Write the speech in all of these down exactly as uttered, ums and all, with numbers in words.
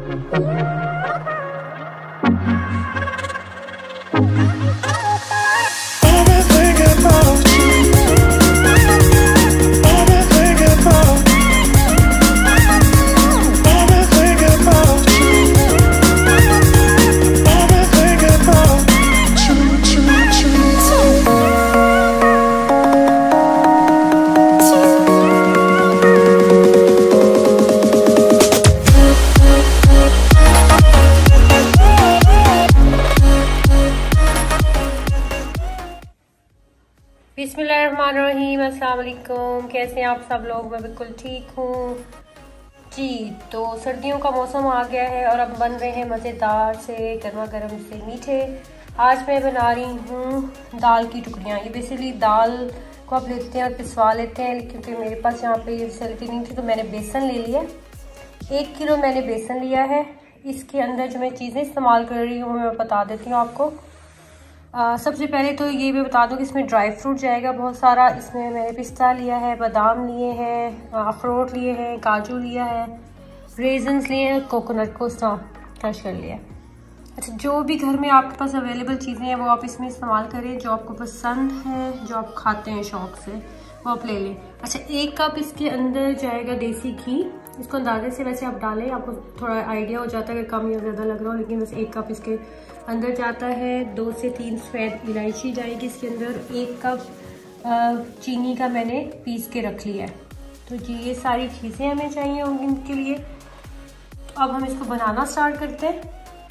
बिस्मिल्लाहिर्रहमानिर्रहीम, अस्सलाम वालेकुम। कैसे हैं आप सब लोग? मैं बिल्कुल ठीक हूँ जी। तो सर्दियों का मौसम आ गया है और अब बन रहे हैं मज़ेदार से गर्मा गर्म से मीठे। आज मैं बना रही हूँ दाल की टुकड़ियाँ। ये बेसिकली दाल को आप लेते हैं और पिसवा लेते हैं, क्योंकि मेरे पास यहाँ पे ये फैसिलिटी नहीं थी तो मैंने बेसन ले लिया। एक किलो मैंने बेसन लिया है। इसके अंदर जो मैं चीज़ें इस्तेमाल कर रही हूँ मैं बता देती हूँ आपको। आ, सबसे पहले तो ये भी बता दूं कि इसमें ड्राई फ्रूट जाएगा बहुत सारा। इसमें मैंने पिस्ता लिया है, बादाम लिए हैं, अखरोट लिए हैं, काजू लिया है, रेजन्स लिए हैं, कोकोनट को क्रश कर लिया है। अच्छा, जो भी घर में आपके पास अवेलेबल चीज़ें हैं वो आप इसमें इस्तेमाल करें। जो आपको पसंद है, जो आप खाते हैं शौक से, वो आप ले लें। अच्छा, एक कप इसके अंदर जाएगा देसी घी। इसको अंदाजे से वैसे आप डालें, आपको थोड़ा आइडिया हो जाता है कि कम या ज़्यादा लग रहा हो, लेकिन बस एक कप इसके अंदर जाता है। दो से तीन सफ़ेद इलायची जाएगी इसके अंदर। एक कप चीनी का मैंने पीस के रख लिया है। तो जी ये सारी चीज़ें हमें चाहिए होंगी इनके लिए। अब हम इसको बनाना स्टार्ट करते हैं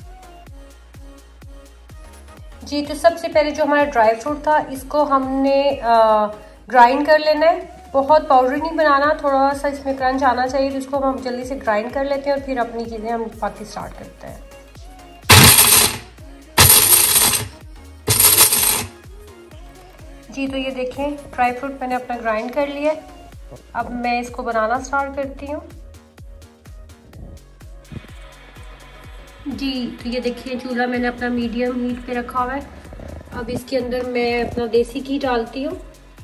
जी। तो सबसे पहले जो हमारा ड्राई फ्रूट था इसको हमने ग्राइंड कर लेना है। बहुत पाउडर नहीं बनाना, थोड़ा सा इसमें क्रंच आना चाहिए, तो इसको हम जल्दी से ग्राइंड कर लेते हैं और फिर अपनी चीज़ें हम बाकी स्टार्ट करते हैं जी। तो ये देखें, ड्राई फ्रूट मैंने अपना ग्राइंड कर लिया। अब मैं इसको बनाना स्टार्ट करती हूँ जी। तो ये देखिए, चूल्हा मैंने अपना मीडियम हीट पे रखा हुआ है। अब इसके अंदर मैं अपना देसी घी डालती हूँ।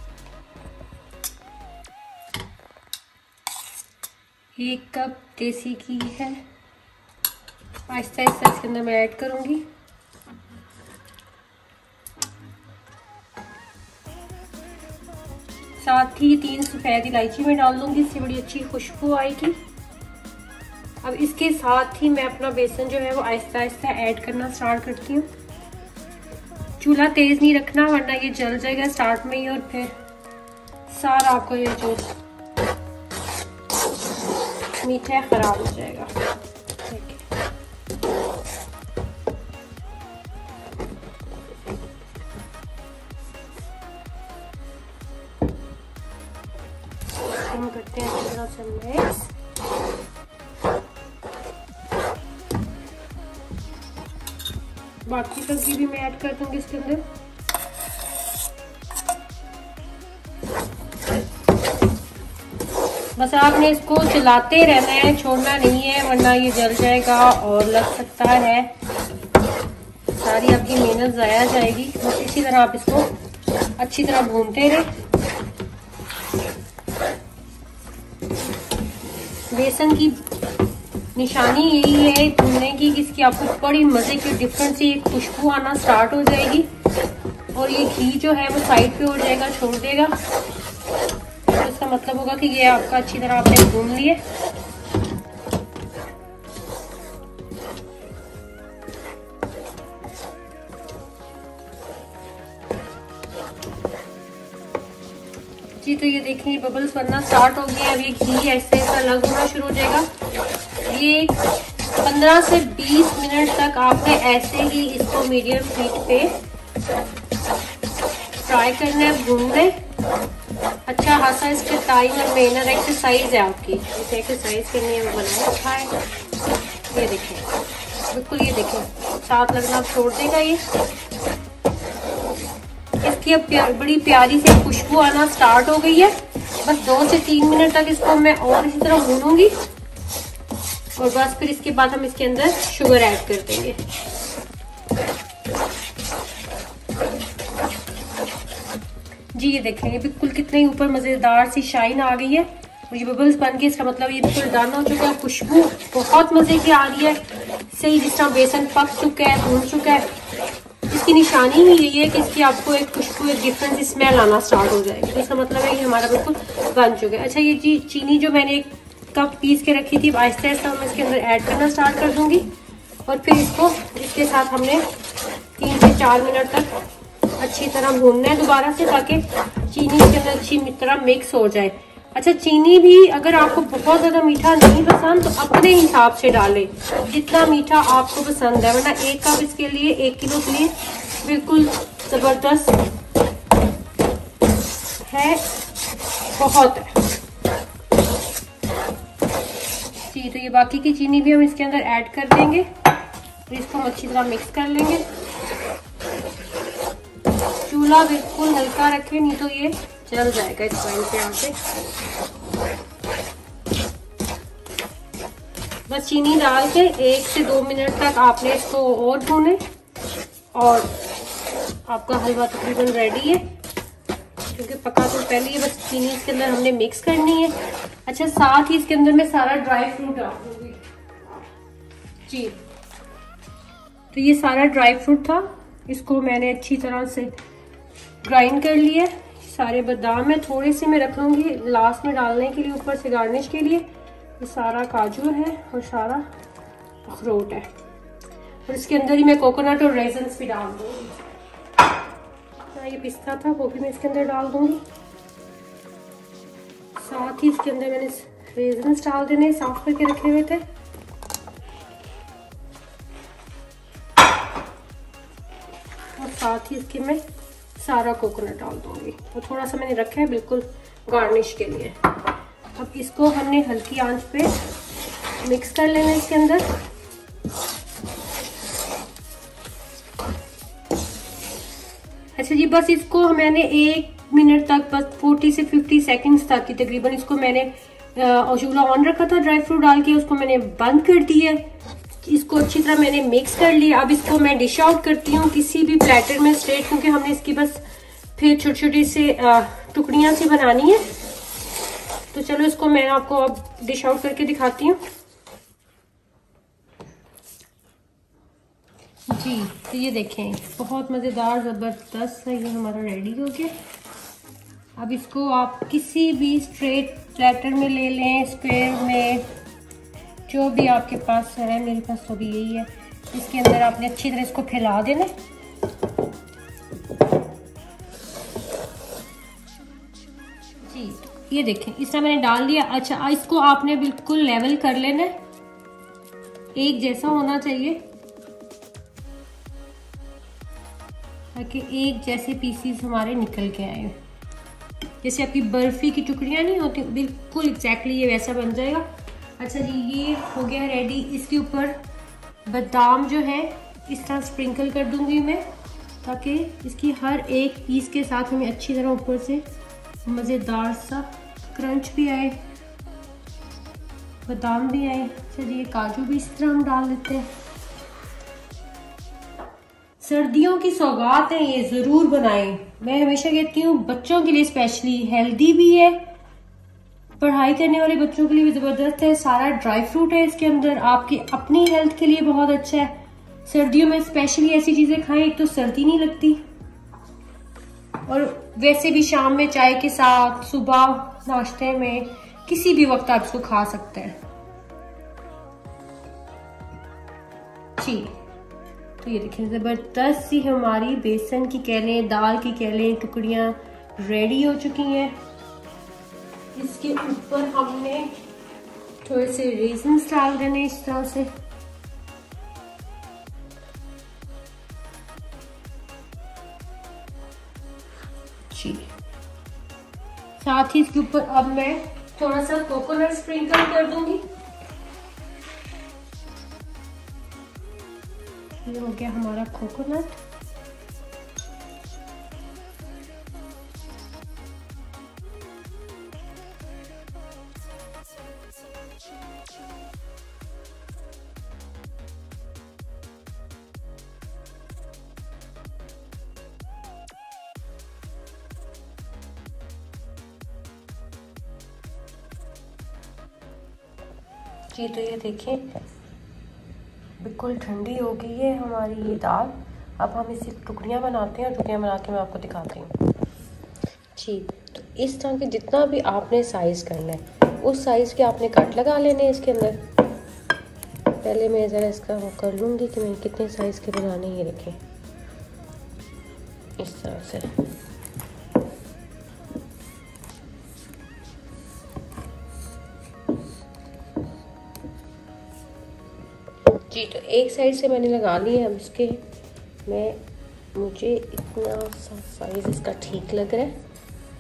एक कप देसी घी है। आहिस्ता आहिस्ता इसके अंदर मैं ऐड करूँगी। साथ ही तीन सफ़ेद इलायची में डाल दूंगी, इससे बड़ी अच्छी खुशबू आएगी। अब इसके साथ ही मैं अपना बेसन जो है वो आहिस्ता आहिस्ता ऐड करना स्टार्ट करती हूँ। चूल्हा तेज़ नहीं रखना वरना ये जल जाएगा स्टार्ट में ही, और फिर सारा आपको ये जो मीठा है ख़राब हो जाएगा। हम करते हैं अच्छी तरह से मिक्स। बाकी सब्जी भी मैं ऐड कर दूंगी इसके अंदर। बस आपने इसको चलाते रहना है, छोड़ना नहीं है, वरना ये जल जाएगा और लग सकता है। सारी आपकी मेहनत ज़ाया जाएगी। बस इसी तरह आप इसको अच्छी तरह भूनते रहे। बेसन की निशानी यही है भूनने की कि इसकी आपको बड़ी मज़े की डिफरेंट सी खुशबू आना स्टार्ट हो जाएगी और ये घी जो है वो साइड पे हो जाएगा, छोड़ देगा। तो इसका मतलब होगा कि ये आपका अच्छी तरह आपने भून लिए। जी तो ये देखिए बबल्स बनना स्टार्ट हो गए। अब ये घी ऐसे ऐसा अलग होना शुरू हो जाएगा। ये पंद्रह से बीस मिनट तक आपने ऐसे ही इसको मीडियम हीट पे फ्राई करना है, भूनना है। अच्छा खासा इसके टाइम और मेहनत एक्सरसाइज है आपकी, इसे एक्सरसाइज करनी है, बनाया अच्छा है। ये देखें बिल्कुल, ये देखें साथ लगना छोड़ देगा। ये इसकी अब प्यार, बड़ी प्यारी से खुशबू आना स्टार्ट हो गई है। बस दो से तीन मिनट तक इसको मैं और इसी तरह भूनूंगी और बस फिर इसके बाद हम इसके अंदर शुगर ऐड कर देंगे। जी ये देखेंगे बिल्कुल कितने ऊपर मजेदार सी शाइन आ गई है। ये बबल्स बन के इसका मतलब ये बिल्कुल डन हो चुका है। खुशबू बहुत मजे की आ रही है, सही जिस तरह बेसन पक चुका है, भून चुका है। इसकी निशानी ही यही है कि इसकी आपको एक खुशबू, एक डिफरेंट स्मेल आना स्टार्ट हो जाएगी। तो इसका मतलब है कि हमारा बिल्कुल बन चुका है। अच्छा, ये जी चीनी जो मैंने एक कप पीस के रखी थी, आहिस्ता आहिस्ता मैं इसके अंदर ऐड करना स्टार्ट कर दूंगी और फिर इसको इसके साथ हमने तीन से चार मिनट तक अच्छी तरह भूनना है दोबारा से, ताकि चीनी इसके अंदर अच्छी तरह मिक्स हो जाए। अच्छा, चीनी भी अगर आपको बहुत ज्यादा मीठा नहीं पसंद तो अपने हिसाब से डालें, जितना मीठा आपको पसंद है, वरना एक कप इसके लिए, एक किलो के लिए बिल्कुल जबरदस्त है, बहुत है जी। तो ये बाकी की चीनी भी हम इसके अंदर ऐड कर देंगे, फिर इसको हम अच्छी तरह मिक्स कर लेंगे। चूल्हा बिल्कुल हल्का रखें, नहीं तो ये जल जाएगा इस पॉइंट पे आके। बस चीनी डाल के एक से दो मिनट तक आपने इसको और भूने और आपका हलवा तकरीबन रेडी है, क्योंकि पका तो पहले ही, बस चीनी इसके अंदर हमने मिक्स करनी है। अच्छा, साथ ही इसके अंदर मैं सारा ड्राई फ्रूट डाल दूंगी जी। तो ये सारा ड्राई फ्रूट था, इसको मैंने अच्छी तरह से ग्राइंड कर लिया। सारे बादाम है, थोड़े से मैं रख लूंगी लास्ट में डालने के लिए, ऊपर से गार्निश के लिए। ये सारा काजू है और सारा अखरोट है, और इसके अंदर ही मैं कोकोनट और रेजन्स भी डाल दूंगी। ये पिस्ता था, वो भी मैं इसके अंदर डाल दूंगी। साथ ही इसके अंदर मैंने रेजन्स डाल देने, साफ करके रखे हुए थे। और साथ ही इसके मैं सारा कोकोनट डाल दूंगी, और थोड़ा सा मैंने रखा है बिल्कुल गार्निश के लिए। अब इसको हमने हल्की आंच पे मिक्स कर लेना इसके अंदर। अच्छा जी, बस इसको मैंने एक मिनट तक, बस चालीस से पचास सेकंड्स तक की तकरीबन इसको मैंने चूल्हा ऑन रखा था, ड्राई फ्रूट डाल के उसको मैंने बंद कर दिया। इसको अच्छी तरह मैंने मिक्स कर लिया। अब इसको मैं डिश आउट करती हूँ किसी भी प्लेटर में स्ट्रेट, क्योंकि हमने इसकी बस फिर छोटी छोटी से टुकड़ियां सी बनानी है। तो चलो इसको मैं आपको अब डिश आउट करके दिखाती हूँ जी। तो ये देखें, बहुत मज़ेदार ज़बरदस्त है, ये हमारा रेडी हो गया। अब इसको आप किसी भी स्ट्रेट प्लेटर में ले लें, स्क्वायर में, जो भी आपके पास है। मेरे पास तो भी यही है। इसके अंदर आपने अच्छी तरह इसको फैला देना जी। ये देखें, इस तरह मैंने डाल दिया। अच्छा, इसको आपने बिल्कुल लेवल कर लेना है, एक जैसा होना चाहिए, ताकि एक जैसे पीसीस हमारे निकल के आए। जैसे आपकी बर्फी की टुकड़ियां नहीं होती, बिल्कुल एग्जैक्टली ये वैसा बन जाएगा। अच्छा जी, ये हो गया रेडी। इसके ऊपर बादाम जो है इस तरह स्प्रिंकल कर दूंगी मैं, ताकि इसकी हर एक पीस के साथ हमें अच्छी तरह ऊपर से मज़ेदार सा क्रंच भी आए, बादाम भी आए। अच्छा जी, ये काजू भी इस तरह हम डाल देते हैं। सर्दियों की सौगात है, ये ज़रूर बनाएं। मैं हमेशा कहती हूँ बच्चों के लिए स्पेशली, हेल्दी भी है, पढ़ाई करने वाले बच्चों के लिए भी ज़बरदस्त है। सारा ड्राई फ्रूट है इसके अंदर, आपकी अपनी हेल्थ के लिए बहुत अच्छा है। सर्दियों में स्पेशली ऐसी चीज़ें खाएं, एक तो सर्दी नहीं लगती, और वैसे भी शाम में चाय के साथ, सुबह नाश्ते में, किसी भी वक्त आप इसको खा सकते हैं जी। तो ये देखिए, ज़बरदस्त सी हमारी बेसन की कह लें, दाल की कह लें, टुकड़ियाँ रेडी हो चुकी हैं। इसके ऊपर हमने थोड़े से रेज़न्स डाल देने इस तरह से। जी, साथ ही इसके ऊपर अब मैं थोड़ा सा कोकोनट स्प्रिंकल कर दूंगी। ये हो गया हमारा कोकोनट। जी तो ये देखिए बिल्कुल ठंडी हो गई है हमारी ये दाल। अब हम इसकी टुकड़ियाँ बनाते हैं और टुकड़ियाँ बना के मैं आपको दिखाती हूँ। जी तो इस तरह के जितना भी आपने साइज़ करना है उस साइज़ के आपने कट लगा लेने इसके अंदर। पहले मैं ज़रा इसका वो कर लूँगी कि मैं कितने साइज़ के बनाने ये रखें इस तरह से। जी तो एक साइड से मैंने लगा ली है। अब इसके मैं मुझे इतना सा साइज़ इसका ठीक लग रहा है।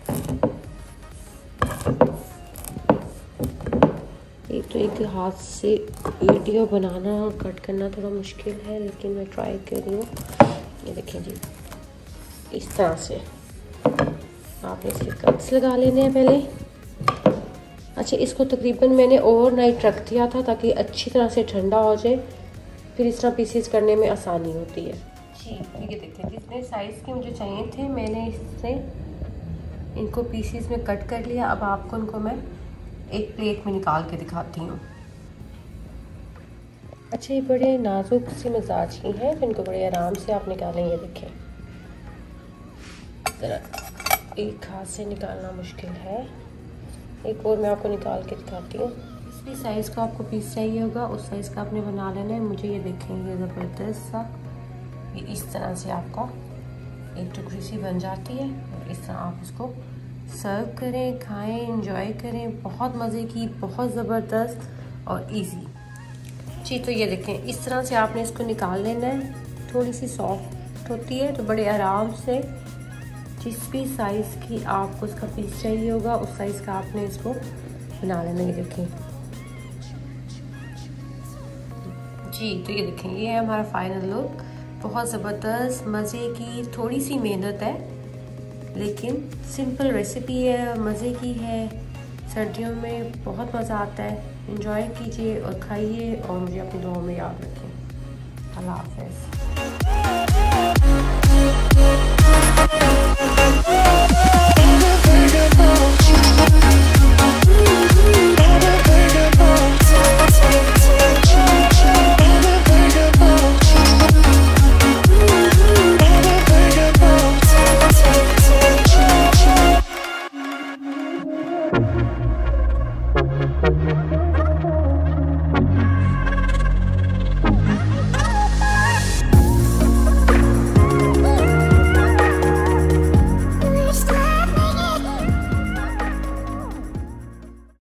एक तो एक हाथ से वीडियो बनाना और कट करना थोड़ा मुश्किल है, लेकिन मैं ट्राई कर रही हूँ। ये देखें जी इस तरह से आपने इसके कट्स लगा लेने हैं पहले। अच्छा इसको तकरीबन मैंने ओवरनाइट रख दिया था ताकि अच्छी तरह से ठंडा हो जाए, फिर इस तरह पीसेस करने में आसानी होती है। जी ये देखिए जितने साइज़ के मुझे चाहिए थे मैंने इससे इनको पीसेस में कट कर लिया। अब आपको इनको मैं एक प्लेट में निकाल के दिखाती हूँ। अच्छा ये बड़े नाजुक सी मिजाज की हैं, तो इनको बड़े आराम से आप निकालें। ये देखें ज़रा एक हाथ से निकालना मुश्किल है। एक और मैं आपको निकाल के दिखाती हूँ। जिस भी साइज़ का आपको पीस चाहिए होगा उस साइज़ का आपने बना लेना है। मुझे ये देखें ये ज़बरदस्त सा ये इस तरह से आपका एक टुकड़ी सी बन जाती है और इस तरह आप इसको सर्व करें, खाएं, एंजॉय करें। बहुत मज़े की, बहुत ज़बरदस्त और इजी। जी तो ये देखें इस तरह से आपने इसको निकाल लेना है। थोड़ी सी सॉफ्ट होती है तो बड़े आराम से जिस भी साइज़ की आपको उसका पीस चाहिए होगा उस साइज़ का आपने इसको बना लेना। ये देखें जी तो ये देखें ये है हमारा फाइनल लुक। बहुत ज़बरदस्त मज़े की, थोड़ी सी मेहनत है लेकिन सिंपल रेसिपी है, मज़े की है। सर्दियों में बहुत मज़ा आता है। एंजॉय कीजिए और खाइए और मुझे अपनी दुआओं में याद रखें। अल्लाह हाफ़िज़।